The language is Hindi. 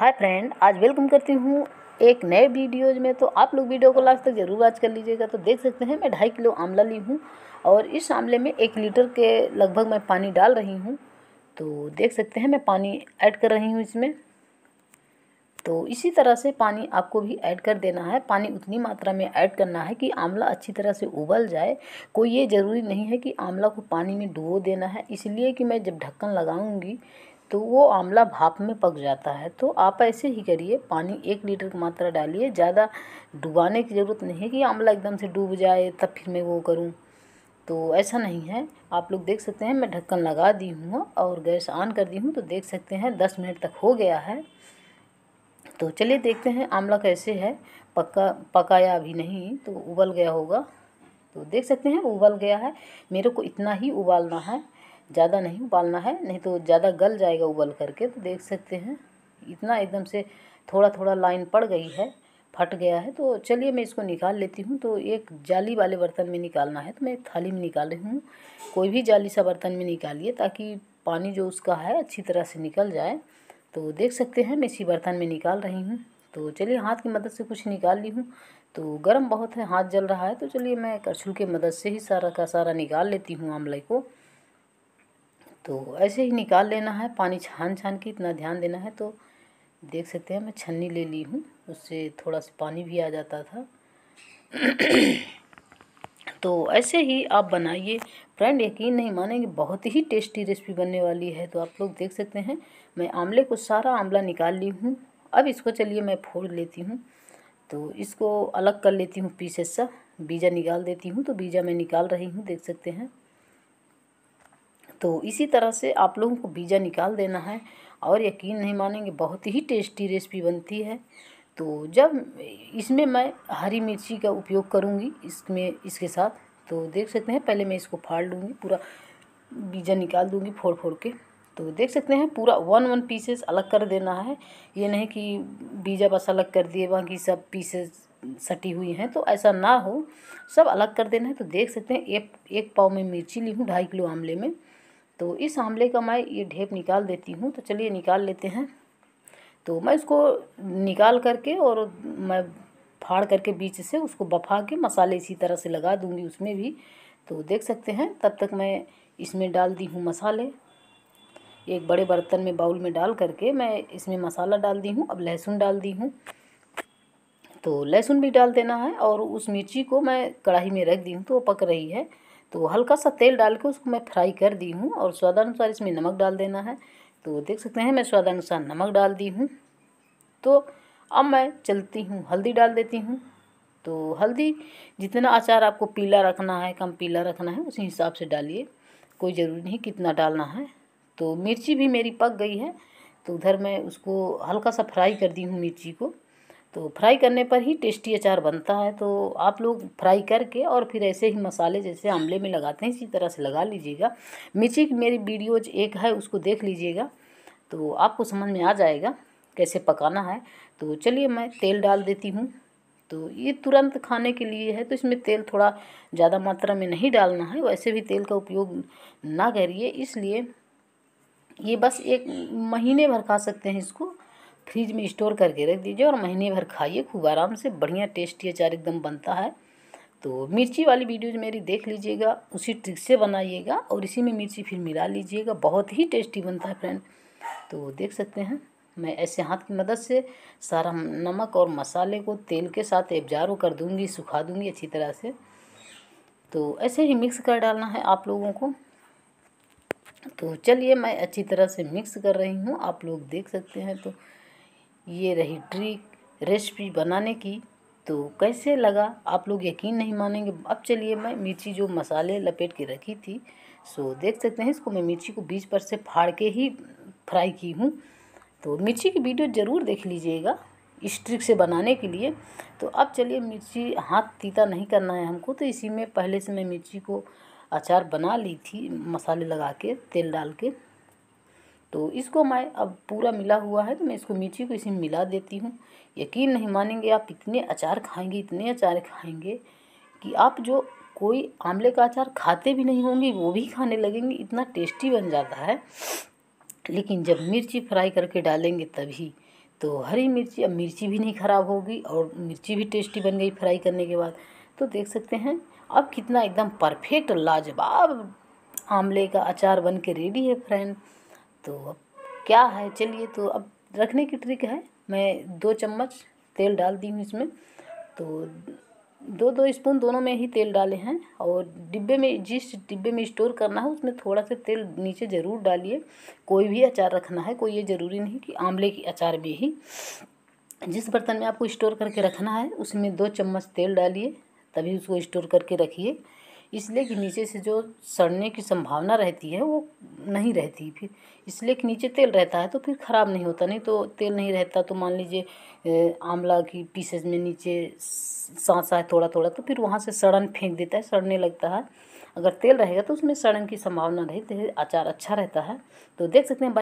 हाय फ्रेंड, आज वेलकम करती हूँ एक नए वीडियोज में। तो आप लोग वीडियो को लास्ट तक ज़रूर वॉच कर लीजिएगा। तो देख सकते हैं मैं 2.5 किलो आंवला ली हूँ और इस आंवले में 1 लीटर के लगभग मैं पानी डाल रही हूँ। तो देख सकते हैं मैं पानी ऐड कर रही हूँ इसमें। तो इसी तरह से पानी आपको भी ऐड कर देना है। पानी उतनी मात्रा में ऐड करना है कि आंवला अच्छी तरह से उबल जाए। कोई ये ज़रूरी नहीं है कि आंवला को पानी में डुबो देना है, इसलिए कि मैं जब ढक्कन लगाऊंगी तो वो आंवला भाप में पक जाता है। तो आप ऐसे ही करिए, पानी 1 लीटर की मात्रा डालिए। ज़्यादा डुबाने की ज़रूरत नहीं है कि आंवला एकदम से डूब जाए तब फिर मैं वो करूँ, तो ऐसा नहीं है। आप लोग देख सकते हैं मैं ढक्कन लगा दी हूँ और गैस ऑन कर दी हूँ। तो देख सकते हैं 10 मिनट तक हो गया है। तो चलिए देखते हैं आंवला कैसे है, पका या अभी नहीं। तो उबल गया होगा। तो देख सकते हैं उबल गया है। मेरे को इतना ही उबालना है, ज़्यादा नहीं उबालना है, नहीं तो ज़्यादा गल जाएगा उबल करके। तो देख सकते हैं इतना एकदम से थोड़ा थोड़ा लाइन पड़ गई है, फट गया है। तो चलिए मैं इसको निकाल लेती हूँ। तो एक जाली वाले बर्तन में निकालना है, तो मैं एक थाली में निकाल रही हूँ। कोई भी जाली सा बर्तन में निकालिए ताकि पानी जो उसका है अच्छी तरह से निकल जाए। तो देख सकते हैं मैं इसी बर्तन में निकाल रही हूँ। तो चलिए हाथ की मदद से कुछ निकाल ली हूँ। तो गर्म बहुत है, हाथ जल रहा है। तो चलिए मैं करछुल की मदद से ही सारा का सारा निकाल लेती हूँ आंवले को। तो ऐसे ही निकाल लेना है, पानी छान छान के, इतना ध्यान देना है। तो देख सकते हैं मैं छन्नी ले ली हूँ, उससे थोड़ा सा पानी भी आ जाता था। तो ऐसे ही आप बनाइए फ्रेंड, यकीन नहीं मानेंगे, बहुत ही टेस्टी रेसिपी बनने वाली है। तो आप लोग देख सकते हैं मैं आंवले को सारा आंवला निकाल ली हूँ। अब इसको चलिए मैं फोड़ लेती हूँ। तो इसको अलग कर लेती हूँ पीसेस सा, बीजा निकाल देती हूँ। तो बीजा मैं निकाल रही हूँ, देख सकते हैं। तो इसी तरह से आप लोगों को बीजा निकाल देना है और यकीन नहीं मानेंगे बहुत ही टेस्टी रेसिपी बनती है। तो जब इसमें मैं हरी मिर्ची का उपयोग करूँगी इसके साथ, तो देख सकते हैं पहले मैं इसको फाड़ लूँगी, पूरा बीजा निकाल दूँगी फोड़ फोड़ के। तो देख सकते हैं पूरा 1 पीसेस अलग कर देना है। ये नहीं कि बीजा बस अलग कर दिए, बाकी सब पीसेस सटी हुई हैं, तो ऐसा ना हो, सब अलग कर देना है। तो देख सकते हैं एक पाव में मिर्ची ली हूँ 2.5 किलो आंवले में। तो इस आंवले का मैं ये ढेप निकाल देती हूँ। तो चलिए निकाल लेते हैं। तो मैं इसको निकाल करके और मैं फाड़ करके बीच से उसको बफा के मसाले इसी तरह से लगा दूँगी उसमें भी। तो देख सकते हैं तब तक मैं इसमें डाल दी हूँ मसाले। एक बड़े बर्तन में बाउल में डाल करके मैं इसमें मसाला डाल दी हूँ। अब लहसुन डाल दी हूँ, तो लहसुन भी डाल देना है। और उस मिर्ची को मैं कढ़ाई में रख दी हूँ, तो वो पक रही है। तो हल्का सा तेल डाल के उसको मैं फ्राई कर दी हूँ और स्वादानुसार इसमें नमक डाल देना है। तो देख सकते हैं मैं स्वादानुसार नमक डाल दी हूँ। तो अब मैं चलती हूँ, हल्दी डाल देती हूँ। तो हल्दी जितना अचार आपको पीला रखना है, कम पीला रखना है, उसी हिसाब से डालिए, कोई ज़रूरी नहीं कितना डालना है। तो मिर्ची भी मेरी पक गई है। तो उधर मैं उसको हल्का सा फ्राई कर दी हूँ मिर्ची को। तो फ्राई करने पर ही टेस्टी अचार बनता है। तो आप लोग फ्राई करके और फिर ऐसे ही मसाले जैसे आंवले में लगाते हैं इसी तरह से लगा लीजिएगा। मिर्ची की मेरी वीडियोज एक है, उसको देख लीजिएगा, तो आपको समझ में आ जाएगा कैसे पकाना है। तो चलिए मैं तेल डाल देती हूँ। तो ये तुरंत खाने के लिए है, तो इसमें तेल थोड़ा ज़्यादा मात्रा में नहीं डालना है। वैसे भी तेल का उपयोग ना करिए, इसलिए ये बस 1 महीने भर खा सकते हैं इसको। फ्रिज में स्टोर करके रख दीजिए और महीने भर खाइए खूब आराम से, बढ़िया टेस्टी अचार एकदम बनता है। तो मिर्ची वाली वीडियोज मेरी देख लीजिएगा, उसी ट्रिक से बनाइएगा और इसी में मिर्ची फिर मिला लीजिएगा, बहुत ही टेस्टी बनता है फ्रेंड। तो देख सकते हैं मैं ऐसे हाथ की मदद से सारा नमक और मसाले को तेल के साथ एब्जारो कर दूंगी, सुखा दूंगी अच्छी तरह से। तो ऐसे ही मिक्स कर डालना है आप लोगों को। तो चलिए मैं अच्छी तरह से मिक्स कर रही हूँ, आप लोग देख सकते हैं। तो ये रही ट्रिक रेसिपी बनाने की। तो कैसे लगा आप लोग यकीन नहीं मानेंगे। अब चलिए मैं मिर्ची जो मसाले लपेट के रखी थी, सो देख सकते हैं इसको मैं मिर्ची को बीच पर से फाड़ के ही फ्राई की हूँ। तो मिर्ची की वीडियो ज़रूर देख लीजिएगा इस ट्रिक से बनाने के लिए। तो अब चलिए मिर्ची, हाथ तीता नहीं करना है हमको, तो इसी में पहले से मैं मिर्ची को अचार बना ली थी मसाले लगा के तेल डाल के। तो इसको मैं अब पूरा मिला हुआ है, तो मैं इसको मिर्ची को इसी में मिला देती हूँ। यकीन नहीं मानेंगे, आप इतने अचार खाएंगे, इतने अचार खाएंगे कि आप जो कोई आंवले का अचार खाते भी नहीं होंगे वो भी खाने लगेंगे, इतना टेस्टी बन जाता है। लेकिन जब मिर्ची फ्राई करके डालेंगे तभी। तो हरी मिर्ची, अब मिर्ची भी नहीं ख़राब होगी और मिर्ची भी टेस्टी बन गई फ्राई करने के बाद। तो देख सकते हैं अब कितना एकदम परफेक्ट लाजवाब आंवले का अचार बन के रेडी है फ्रेंड। तो अब क्या है, चलिए तो अब रखने की ट्रिक है। मैं 2 चम्मच तेल डाल दी हूँ इसमें, तो 2-2 स्पून दोनों में ही तेल डाले हैं। और डिब्बे में, जिस डिब्बे में स्टोर करना है उसमें थोड़ा सा तेल नीचे ज़रूर डालिए। कोई भी अचार रखना है, कोई ये ज़रूरी नहीं कि आंवले की अचार में ही, जिस बर्तन में आपको स्टोर करके रखना है उसमें 2 चम्मच तेल डालिए, तभी उसको स्टोर करके रखिए। इसलिए कि नीचे से जो सड़ने की संभावना रहती है वो नहीं रहती फिर, इसलिए कि नीचे तेल रहता है तो फिर ख़राब नहीं होता। नहीं तो तेल नहीं रहता तो मान लीजिए आंवला की पीसेस में नीचे सांसा है थोड़ा थोड़ा, तो फिर वहाँ से सड़न फेंक देता है, सड़ने लगता है। अगर तेल रहेगा तो उसमें सड़न की संभावना रहती है, अचार अच्छा रहता है। तो देख सकते हैं।